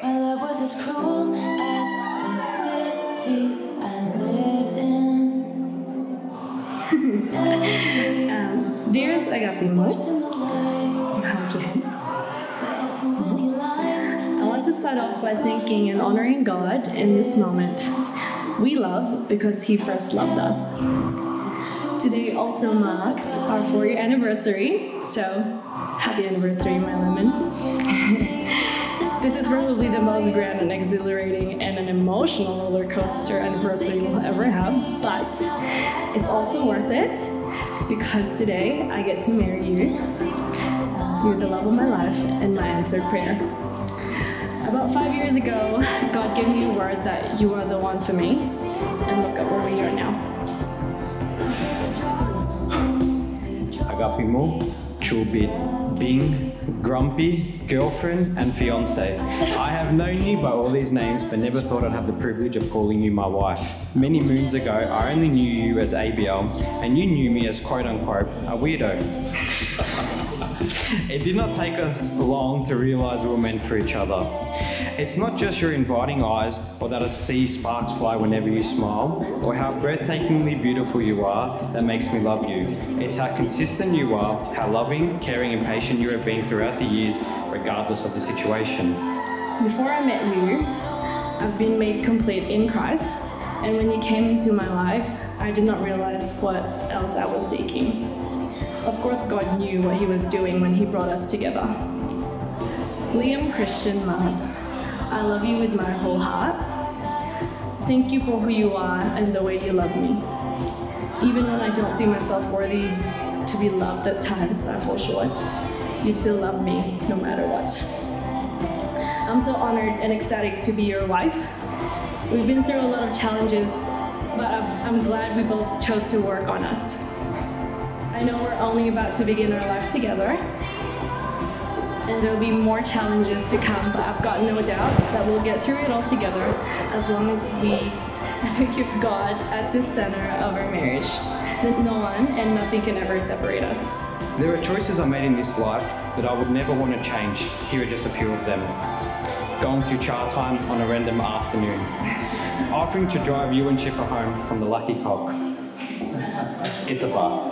My love was as cruel as the cities I lived in. Dearest Agapimo, I want to start off by thanking and honoring God in this moment. We love because He first loved us. Today also marks our 4-year anniversary, so happy anniversary, my lemon. This is probably the most grand and exhilarating and an emotional roller coaster anniversary we'll ever have, but it's also worth it because today I get to marry you. You're the love of my life and my answered prayer. About 5 years ago, God gave me a word that you are the one for me, and look at where we are now. Agapimo, Chubit, Bing, Grumpy, girlfriend, and fiance. I have known you by all these names, but never thought I'd have the privilege of calling you my wife. Many moons ago, I only knew you as ABL, and you knew me as quote-unquote a weirdo. It did not take us long to realize we were meant for each other. It's not just your inviting eyes, or that I see sparks fly whenever you smile, or how breathtakingly beautiful you are that makes me love you. It's how consistent you are, how loving, caring, and patient you have been throughout the years, regardless of the situation. Before I met you, I've been made complete in Christ, and when you came into my life, I did not realize what else I was seeking. Of course, God knew what He was doing when He brought us together. Liam Christian Marks, I love you with my whole heart. Thank you for who you are and the way you love me. Even when I don't see myself worthy to be loved at times, I fall short. You still love me no matter what. I'm so honored and ecstatic to be your wife. We've been through a lot of challenges, but I'm glad we both chose to work on us. I know we're only about to begin our life together, and there'll be more challenges to come, but I've got no doubt that we'll get through it all together as long as we keep God at the center of our marriage. That no one and nothing can ever separate us. There are choices I made in this life that I would never want to change. Here are just a few of them. Going to Char Time on a random afternoon. Offering to drive you and Chipper home from the Lucky Cock. It's a bar.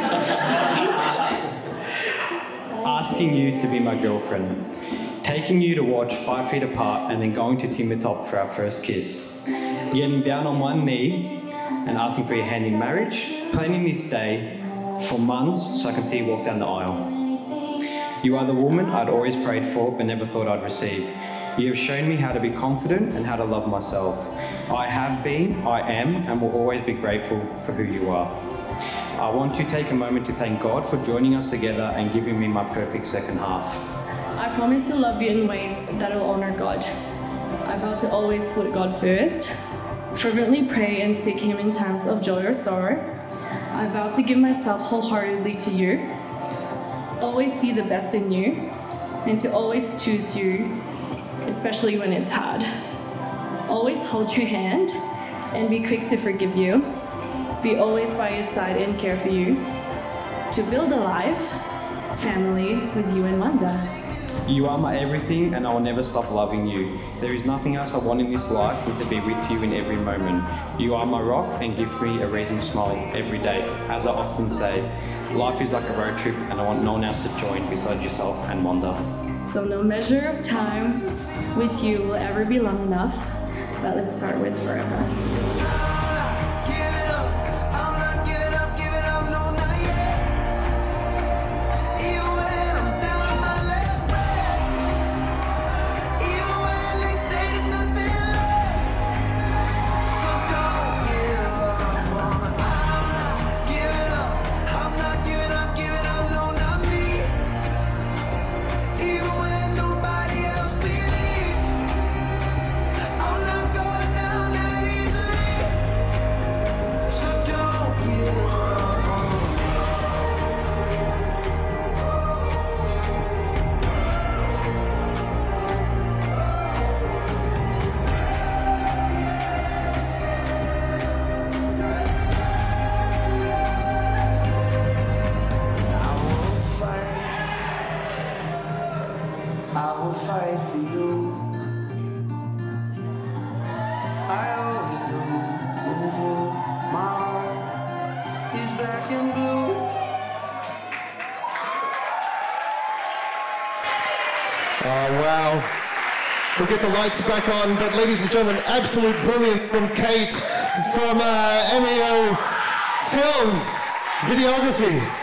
Asking you to be my girlfriend. Taking you to watch 5 Feet Apart and then going to Timber Top for our first kiss. Getting down on one knee and asking for your hand in marriage. Planning this day for months so I can see you walk down the aisle. You are the woman I'd always prayed for but never thought I'd receive. You have shown me how to be confident and how to love myself. I have been, I am, and will always be grateful for who you are. I want to take a moment to thank God for joining us together and giving me my perfect second half. I promise to love you in ways that will honor God. I vow to always put God first, fervently pray and seek Him in times of joy or sorrow. I vow to give myself wholeheartedly to you, always see the best in you, and to always choose you, especially when it's hard. Always hold your hand and be quick to forgive you. Be always by your side and care for you. To build a life, family with you and Wanda. You are my everything and I will never stop loving you. There is nothing else I want in this life but to be with you in every moment. You are my rock and give me a reason to smile every day. As I often say, life is like a road trip and I want no one else to join besides yourself and Wanda. So no measure of time with you will ever be long enough, but let's start with forever. Oh, wow. We'll get the lights back on, but ladies and gentlemen, absolute brilliant from Kate from MEO Films, videography.